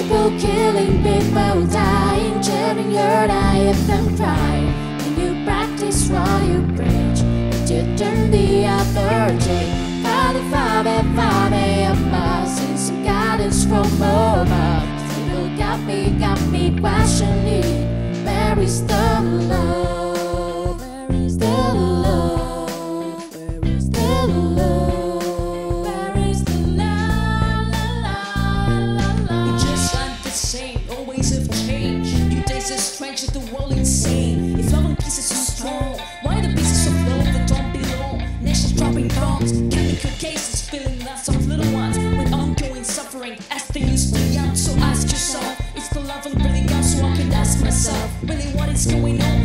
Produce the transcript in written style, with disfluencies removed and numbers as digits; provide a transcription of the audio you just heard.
People killing, people dying, cheering your eye if them crying. And you practice while you preach, but you turn the other cheek. Father, Father, Father, your mercies and guidance from above. Still got me questioning, where is the love? Where is the love? Where is the love? Where is the love? You just aren't the same, always have changed. Your days are strange, the world insane. If love and peace is so strong, why the pieces of love that don't belong? Nations dropping bombs, chemical cases filling lots of little ones with ongoing suffering as they used to be young. So ask yourself, it's the love I'm breathing out, so I can ask myself, really what is going on?